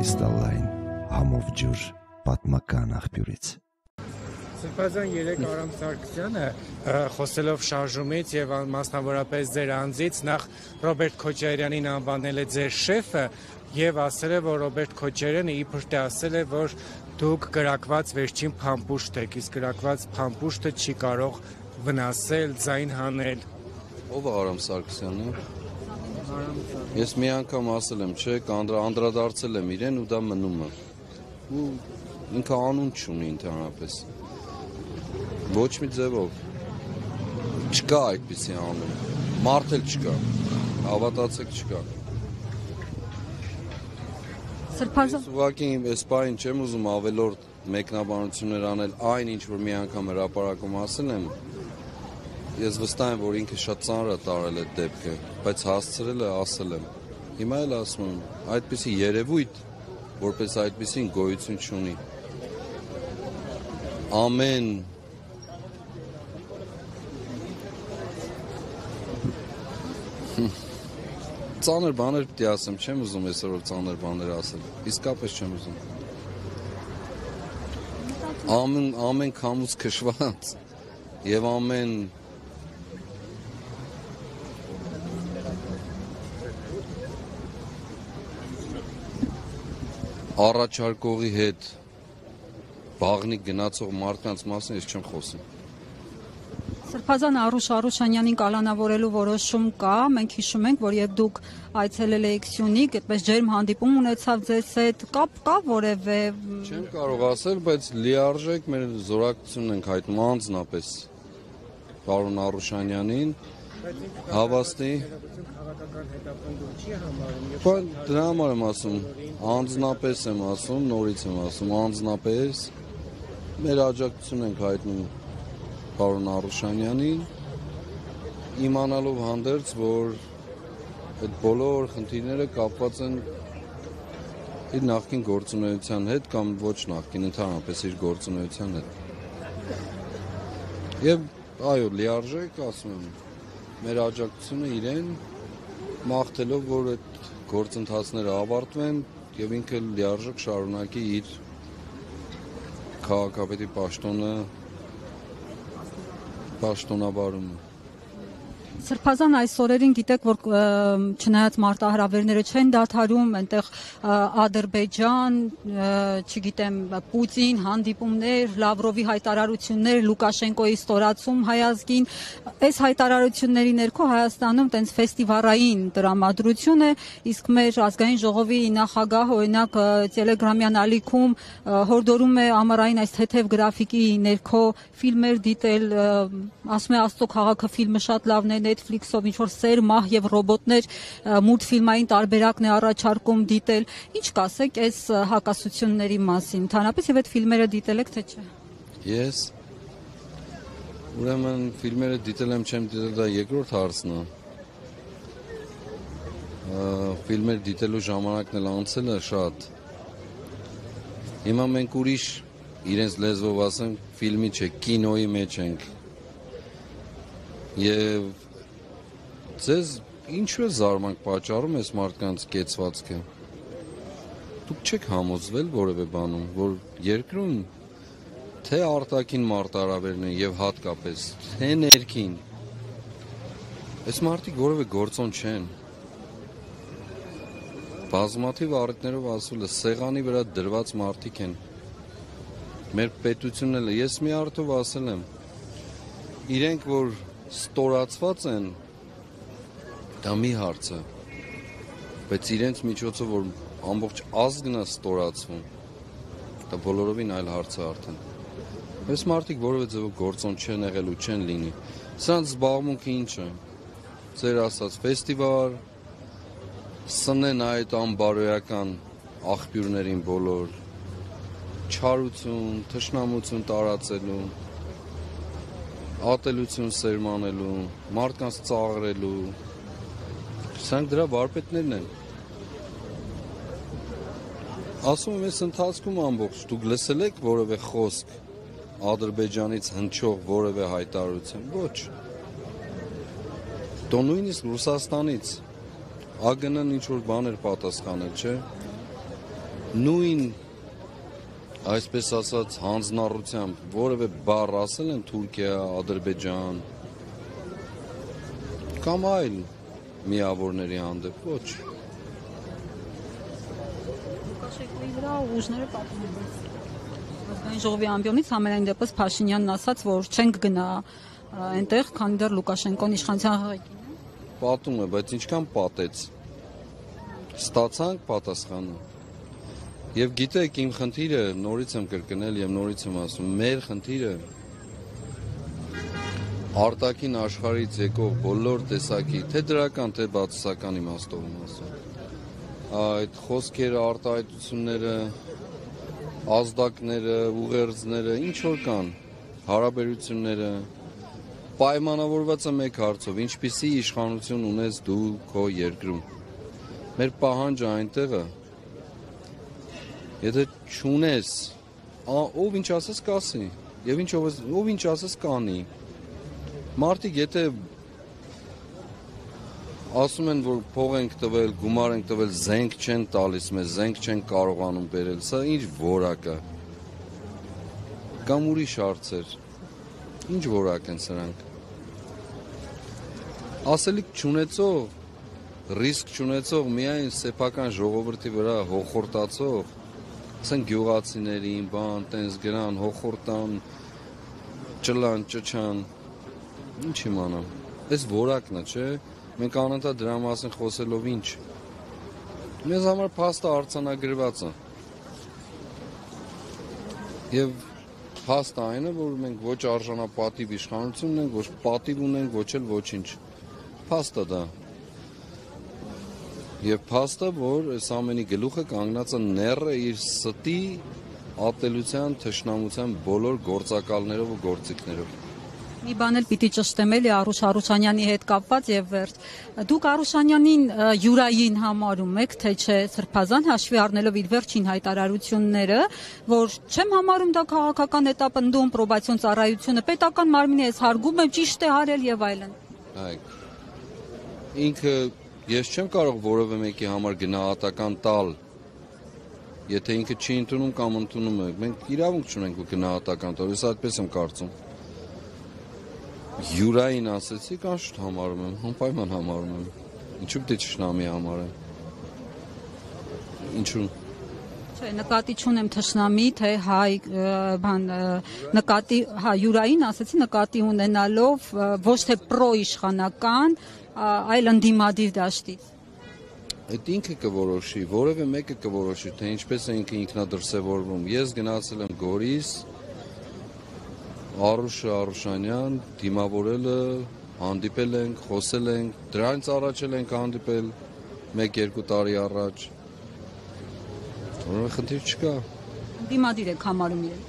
Կրիստալային համով ջուր պատմական աղբյուրից։ Սրբազան 3 Արամ Սարգսյանը խոսելով շարժումից եւ մասնավորապես ձեր անձից նախ Ռոբերտ Քոչարյանին անվանել է ձեր շեֆը եւ ասել է, որ Ռոբերտ Քոչարյանը իբր թե ասել է, որ դուք կրակված վերջին փամփուշտ եք, իսկ կրակված փամփուշտը չի կարող վնասել, ձայն հանել։ Ով է Արամ Սարգսյանը։ Ես մի անգամ ասել եմ, չէ, անդրադարձել եմ իրեն ու դա մնում է։ Ու ինքը անուն չունի ընդհանրապես։ Ոչ մի ձևով չկա այդպիսի անուն, մարդ էլ չկա, հավատացեք չկա։ Ես ուղղակի այս պահին չեմ ուզում ավելորդ մեկնաբանություններ անել այն ինչ որ մի անգամ հրապարակում ասել եմ, ես վստահ եմ որ ինքը շատ ծանր է տարել այդ դեպքը, բայց հասցրել է ասել եմ։ Հիմա էլ ասում եմ, այդպիսի երևույթ, որպես այդպիսին գոյություն չունի։ Ամեն ծանր բաներ պիտի ասեմ, չեմ ուզում այսօր ծանր բաներ ասել, իսկապես չեմ ուզում։ Ամեն քամուց քշված եւ ամեն առաջարկողի հետ բաղնի գնացող մարդկանց մասին ես չեմ խոսում։ Սրբազան Արուշ Արուշանյանին կալանավորելու որոշում կա, մենք հիշում ենք, որ երբ դուք այցելել եք Սյունիք, այդպես ջերմ հանդիպում ունեցավ ձեզ հետ, կա որևէ։ Չեմ կարող ասել, բայց լիարժեք մեր զորակցությունն ենք հայտնում անձնապես պարոն Արուշանյանին, հավաստի։ Դրա համար եմ ասում, անձնապես եմ ասում, նորից եմ ասում, անձնապես մեր աջակցություն ենք հայտնում պարոն Արուշանյանին, իմանալով հանդերձ, որ այդ բոլոր խնդիրները կապված են իր նախկին գործունեության հետ կամ ոչ նախկին, ընդհանրապես իր գործունեության հետ։ Եվ այո, լիարժեք ասում եմ, մեր աջակցությունը իրեն մաղթելով, որ այդ գործընթացները ավարտվեն եւ ինքը լիարժեք շարունակի իր քաղաքապետի պաշտոնավարումը։ Սրբազան այս օրերին գիտեք, որ չնայած մարտահրավերները չեն դադարում, այնտեղ Ադրբեջան, չգիտեմ, Պուտին, հանդիպումներ, Լավրովի հայտարարություններ, Լուկաշենկոյի ստորացում հայազգին, այս հայտարարությունների ներքո Հայաստանում տենց ֆեստիվալային տրամադրություն է, իսկ մեր ազգային ժողովի նախագահը օրինակ Տելեգրամյան ալիքում հորդորում է ամառային այս թեթև գրաֆիկի ներքո ֆիլմեր դիտել, ասում է Աստծո քաղաքը ֆիլմը շատ լավն է, Netflix-ով ինչ-որ սեր, մահ եւ ռոբոտներ մուլտֆիլմային տարբերակն է առաջարկում դիտել։ Ինչ կասեք այս հակասությունների մասին, ընդհանրապես եւ այդ ֆիլմերը դիտել եք թե չէ։ Ես ուրեմն ֆիլմերը դիտել եմ, չեմ դիտել, դա երկրորդ հարցն է։ Ֆիլմեր դիտելու ժամանակն էլ անցել է շատ։ Հիմա մենք ուրիշ իրենց լեզվով ասեմ, ֆիլմի չէ, կինոյի մեջ ենք։ Եվ ձեզ ինչու է զարմանք պատճառում այս մարդկանց կեցվածքը։ Դուք չեք համոզվել որևէ բանում, որ երկրում թե արտաքին մարտահրավերն են եւ հատկապես թե ներքին այս մարդիկ որևէ գործոն չեն։ Բազմաթիվ առիթներով ասում է սեղանի վրա դրված մարդիկ են։ Մեր պետությունն էլ ես մի արդյոք ասել եմ, իրենք որ ստորացված են, դա մի հարց է, բայց իրենց միջոցով որ ամբողջ ազգն է ստորացվում, դա բոլորովին այլ հարց է արդեն։ Այս մարդիկ որևէ ձևով գործոն չեն եղել ու չեն լինի։ Սրանց զբաղմունքը ինչ է։ Ձեր ասած ֆեստիվալ, սնեն այդ անբարոյական աղբյուրներին բոլոր, չարություն, թշնամություն տարածելու, ատելություն սերմանելու, մարդկանց ծաղրելու, սրանք դրա վարպետներն են։ Ասում եմ, այս ընթացքում ամբողջ, դուք լսել եք որևէ խոսք Ադրբեջանից հնչող որևէ հայտարարություն, ոչ։ Դո նույնիսկ Ռուսաստանից ԱԳՆ-ն ինչ-որ բաներ պատասխանել, չէ։ նույն այսպես ասած հանձնառությամբ որևէ բառ ասել են Թուրքիա, Ադրբեջան կամ այլ միավորների հանդեպ ոչ։ Լուկաշենկոյի վրա ուժները պատում են։ Ազգային ժողովի ամբիոնից ամենայն դեպս Փաշինյանն ասաց, որ չենք գնա այնտեղ, քանի դեռ Լուկաշենկոն իշխանության ղեկին է։ Պատում է, բայց ինչքան պատեց։ Ստացանք պատասխանը։ Եվ գիտեք, իմ խնդիրը նորից եմ կրկնել եւ նորից եմ ասում, մեր խնդիրը արտաքին աշխարհից եկող բոլոր տեսակի, թե դրական, թե բացասական իմաստով եմ ասում։ Այդ խոսքերը, արտահայտությունները, ազդակները, ուղերձները, ինչ որ կան, հարաբերությունները պայմանավորված է մեկ հարցով, ինչպիսի իշխանություն ունես դու քո երկրում։ Մեր պահանջը այնտեղը, եթե չունես, ով ինչ ասես կասի, եւ ով ինչ ասես կանի։ Մարդիկ եթե ասում են, որ փող ենք տվել, գումար ենք տվել, զենք չեն տալիս մեզ, զենք չեն կարողանում բերել, սա ինչ որակ է։ Կամ ուրիշ հարցեր։ Ինչ որակ են սրանք։ Ասելիք չունեցող, ռիսկ չունեցող, միայն սեփական ժողովրդի վրա հոխորտացող, ասեն գյուղացիներին, բան, տենց գրան, հոխորտան, ճլան, ճչան, ինչ իմանամ։ Այս որակն է, չէ՞։ Մենք անընդհատ դրա մասին խոսելով ինչ։ Մեզ համար փաստը արձանագրված է։ Եվ փաստը այն է, որ մենք ոչ արժանապատիվ իշխանություն ունենք, ոչ պատիվ ունենք, ոչ էլ ոչինչ։ Փաստը դա։ Եվ փաստը, որ այս ամենի գլուխը կանգնած է նեռը իր ստի ատելության, թշնամության բոլոր գործակալներով ու գործիքներով։ Մի բան էլ պիտի ճշտեմ էլի Արուշ Արուշանյանի հետ կապված եւ վերջ։ Դուք Արուշանյանին յուրային համարում եք, թե չէ, Սրբազան հաշվի առնելով իր վերջին հայտարարությունները, որ չեմ համարում դա քաղաքական հետապնդում, պրոբացիոն ծառայությունը պետական մարմինի էս հարգում եմ, ճիշտ է արել եւ այլն։ Այք։ Ինքը ես չեմ կարող որևէ մեկի համար գնահատական տալ, եթե ինքը չի ընդունում կամ ընդունում է։ Մենք իրավունք չունենք գնահատական տալ, ես այդպես եմ կարծում։ Յուրային ասեցի, կանշտ համարում եմ, անպայման համարում եմ։ Ինչու՞ պետք է ճշնամի համարեմ։ Ինչու՞։ Չէ, նկատի չունեմ թշնամի, թե հայ բան նկատի, հա, յուրային ասեցի, նկատի ունենալով ոչ թե պրոիշխանական, այլ ընդդիմադիր դաշտից։ Այդ ինքը կորոշի, որևէ մեկը կորոշի, թե ինչպես է ինքը ինքնադրսևորվում։ Ես գնացել եմ Գորիս, Արուշը Արուշանյան, դիմավորելը, հանդիպել ենք, խոսել ենք, դրանից առաջ ենք հանդիպել 1-2 տարի առաջ։ Որովհետև խնդիր չկա։ Դիմադիր եք համարում իրեն։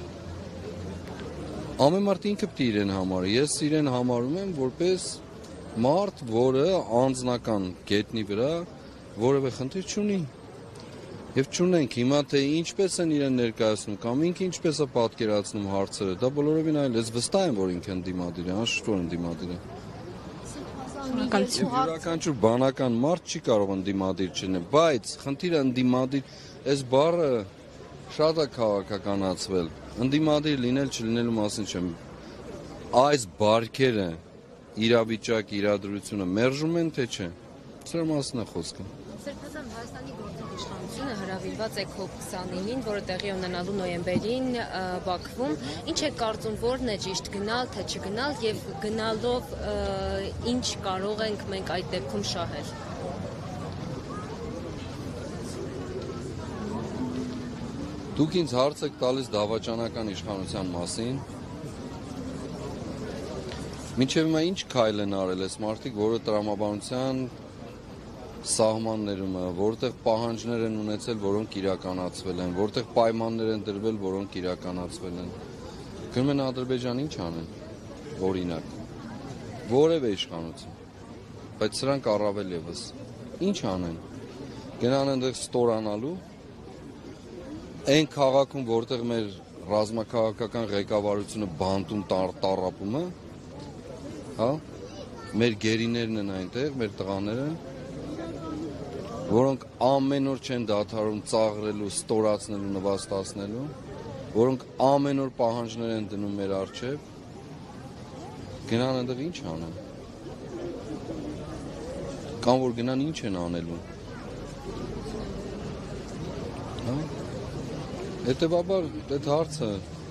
Ամեն մարդ ինքը պետք է իրեն համարի։ Ես իրեն համարում եմ որպես մարդ, որը անձնական գետնի վրա որևէ խնդիր չունի։ Եվ չունենք հիմա թե ինչպես են իրեն ներկայացնում կամ ինքը ինչպես է պատկերացնում հարցերը, դա բոլորովին այլ է, ես վստահ եմ, որ ինքը ընդդիմադիր է, անշուշտ որ ընդդիմադիր է։ Յուրաքանչյուր բանական մարդ չի կարող ընդդիմադիր չլինել, բայց խնդիրը ընդդիմադիր, այս բառը շատ է քաղաքականացվել, ընդդիմադիր լինել չլինելու մասին չեմ։ Այս բարքերը իրավիճակ, իրադրությունը մերժում են թե չէ։ Սրա մասին է խոսքը։ Սրբազան Հայաստանի գործող իշխանությունը հրավիրված է COP29-ին, որը տեղի ունենալու նոյեմբերին Բաքվում։ Ինչ է կարծում, որն է ճիշտ գնալ, թե չգնալ եւ գնալով ինչ կարող ենք մենք այդ դեպքում շահել։ Դուք ինձ հարց եք տալիս դավաճանական իշխանության մասին։ Մինչև հիմա ինչ քայլ են արել այս մարդիկ, որը տրամաբանության սահմաններում է, որտեղ պահանջներ են ունեցել, որոնք իրականացվել են, որտեղ պայմաններ են դրվել, որոնք իրականացվել են։ Գնում են Ադրբեջան ինչ անեն, օրինակ, որևէ իշխանություն, բայց սրանք առավել ևս, ինչ անեն, գնան այնտեղ ստորանալու, այն քաղաքում, որտեղ մեր ռազմաքաղաքական ղեկավարությունը բանտում տառապում է, հա, մեր գերիներն են այնտեղ, մեր տղաները, որոնք ամեն օր չեն դադարում ծաղրելու, ստորացնելու, նվաստացնելու, որոնք ամեն օր պահանջներ են դնում մեր առջև, գնան այնտեղ ինչ անեն։ Կամ որ գնան ինչ են անելու։ Հա։ Հետևաբար այդ հարցը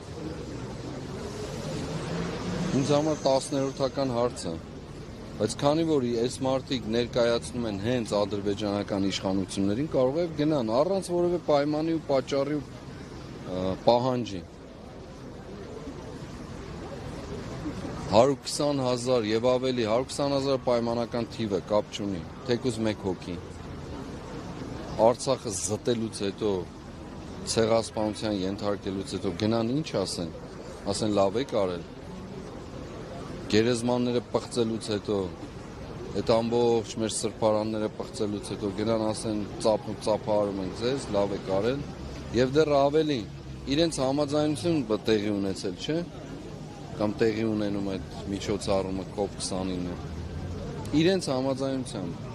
ինձ համար 10-րդական հարց է, բայց քանի որ այս մարդիկ ներկայացնում են հենց ադրբեջանական իշխանություններին, կարող է գնան առանց որևէ պայմանի ու պատճառի ու պահանջի։ 120,000 եւ ավելի, 120,000 պայմանական թիվ է, կապ չունի, թեկուզ մեկ հոգի։ Արցախը զտելուց հետո, ցեղասպանության ենթարկելուց հետո գնան ինչ ասեն լավ եք արել։ Գերեզմանները պղծելուց հետո, այդ ամբողջ մեր սրբարանները պղծելուց հետո գնան ասեն ծափահարում ենք ձեզ, լավ եք արել, եւ դեռ ավելի իրենց համաձայնություն տեղի ունեցել, չէ՞, կամ տեղի ունենում այդ միջոցառումը COP29-ը, իրենց համաձայնությամբ։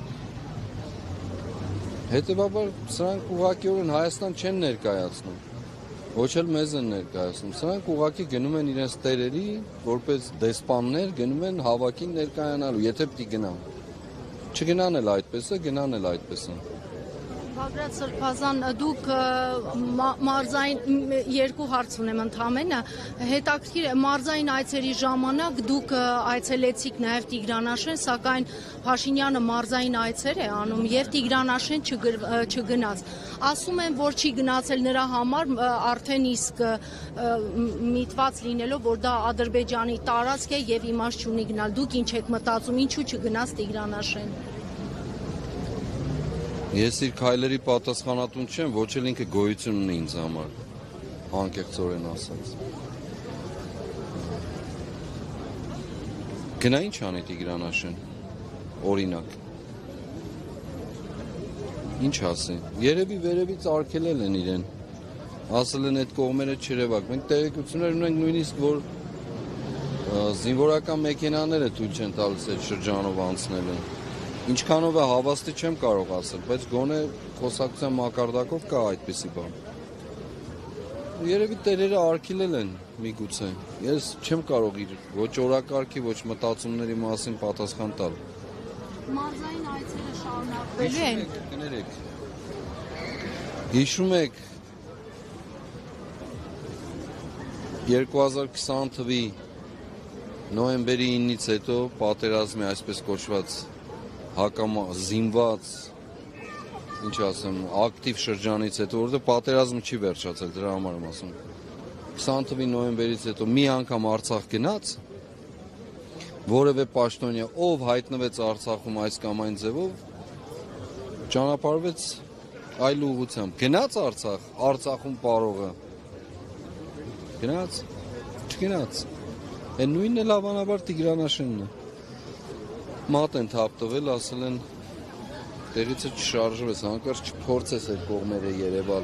Հետևաբար սրանք ուղղակիորեն Հայաստան չեն ներկայացնում, ոչ էլ մեզ են ներկայացնում, սրանք ուղղակի գնում են իրենց տերերի, որպես դեսպաններ գնում են հավաքին ներկայանալու, եթե պիտի գնան։ Չգնան էլ այդպես է, գնան էլ այդպես է։ Բագրատ Սրբազան, դուք մարզային երկու հարց ունեմ ընդամենը, հետաքրքիր է, մարզային այցերի ժամանակ դուք այցելեցիք նաև Տիգրանաշեն, սակայն Փաշինյանը մարզային այցեր է անում եւ Տիգրանաշեն չգնաց։ Ասում են, որ չի գնացել նրա համար արդեն իսկ միտված լինելով, որ դա Ադրբեջանի տարածք է եւ իմաստ չունի գնալ։ Դուք ինչ եք մտածում, ինչու չգնաց Տիգրանաշեն։ Ես իր քայլերի պատասխանատուն չեմ, ոչ էլ ինքը գոյություն ունի ինձ համար, անկեղծորեն ասած։ Գնա ինչ անի Տիգրանաշեն, օրինակ։ Ինչ ասի, երևի վերևից արգելել են իրեն, ասել են այդ կողմերը չերևակ, մենք տեղեկություններ ունենք նույնիսկ, որ զինվորական մեքենաները թույլ չեն տալիս այդ շրջանով անցնելը։ Ինչքանով է հավաստի չեմ կարող ասել, բայց գոնե խոսակցության մակարդակով կա այդպիսի բան։ Երևի տերերը արգելել են միգուցե։ Ես չեմ կարող իր ոչ օրակարգի, ոչ մտածումների մասին պատասխան տալ։ Մարզային այցերը շարունակվելու են։ Կներեք։ Հիշում եք 2020 թվականի նոյեմբերի 9-ից հետո պատերազմի այսպես կոչված զինված, ինչ ասեմ, ակտիվ շրջանից հետո, որովհետև պատերազմը չի վերջացել, դրա համար եմ ասում։ 20 թվականի նոյեմբերից հետո մի անգամ Արցախ գնաց, որևէ պաշտոնյա, ով հայտնվեց Արցախում այս կամ այն ձևով, ճանապարհվեց այլ ուղղությամբ։ Գնաց Արցախ, Արցախում պարողը։ Գնաց, չգնաց։ Այն նույնն է լավանաբար Տիգրանաշենն է։ Մատ են թափ տվել, ասել են տեղից չշարժվես, հանկարծ չփորձես այդ կողմերը երևալ։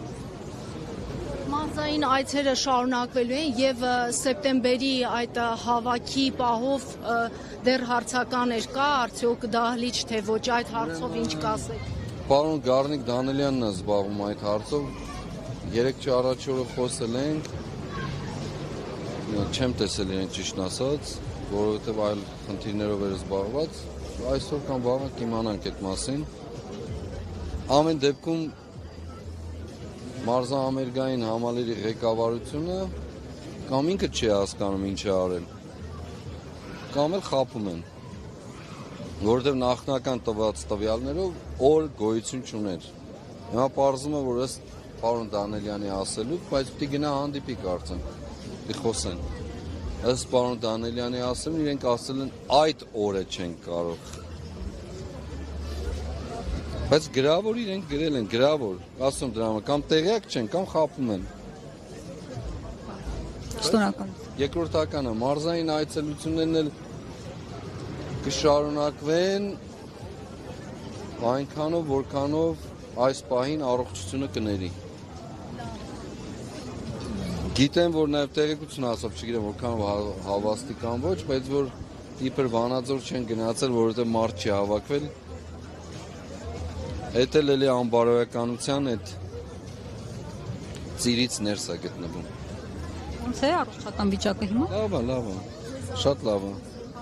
Մարզային այցերը շարունակվելու են եւ սեպտեմբերի այդ հավաքի պահով դեռ հարցականեր կա, արդյոք դահլիճ թե ոչ, այդ հարցով ինչ կասեք։ Պարոն Գառնիկ Դանելյանն է զբաղվում այդ հարցով, 3 առաջ օրը խոսել ենք, չեմ տեսել իրեն ճիշտն ասած, որովհետև այլ խնդիրներով էր զբաղված, այսօր կամ վաղը կիմանանք այդ մասին։ Ամեն դեպքում մարզաամերգային համալիրի ղեկավարությունը կամ ինքը չի հասկանում ինչ է արել, կամ էլ խաբում են, որովհետև նախնական տված տվյալներով օր գոյություն չուներ։ Հիմա պարզում է, որ ըստ պարոն Դանելյանի ասելու, բայց պիտի գնա հանդիպի կարծեմ, պիտի խոսեն։ Ըստ պարոն Դանելյանի ասելուն, իրենք ասել են այդ օրը չենք կարող։ Բայց գրավոր իրենք գրել են, գրավոր, ասում դրա համար, կամ տեղյակ չեն, կամ խաբում են։ Շնորհակալ։ Երկրորդականը, մարզային այցելություններն էլ կշարունակվեն այնքանով, որքանով այս պահին առողջությունը կների։ Գիտեմ, որ նաև տեղեկություն ասով, չգիտեմ, որքանով հավաստի կամ ոչ, բայց որ իբր Վանաձոր չեն գնացել, որովհետև մարդ չի հավաքվել։ Էդ էլ էլի անբարոյականության այդ ծիրից ներս է գտնվում։ Ոնց է առողջական վիճակը հիմա։ Լավ է, շատ լավ է։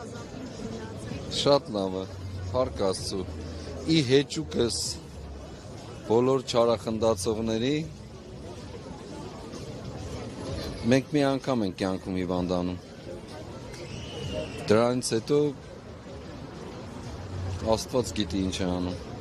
Շատ լավ է, փառք Աստծո։ Ի հեճուկս բոլոր չարախնդացողների մենք մի անգամ ենք կյանքում հիվանդանում։ Դրանից հետո Աստված գիտի ինչ է անում։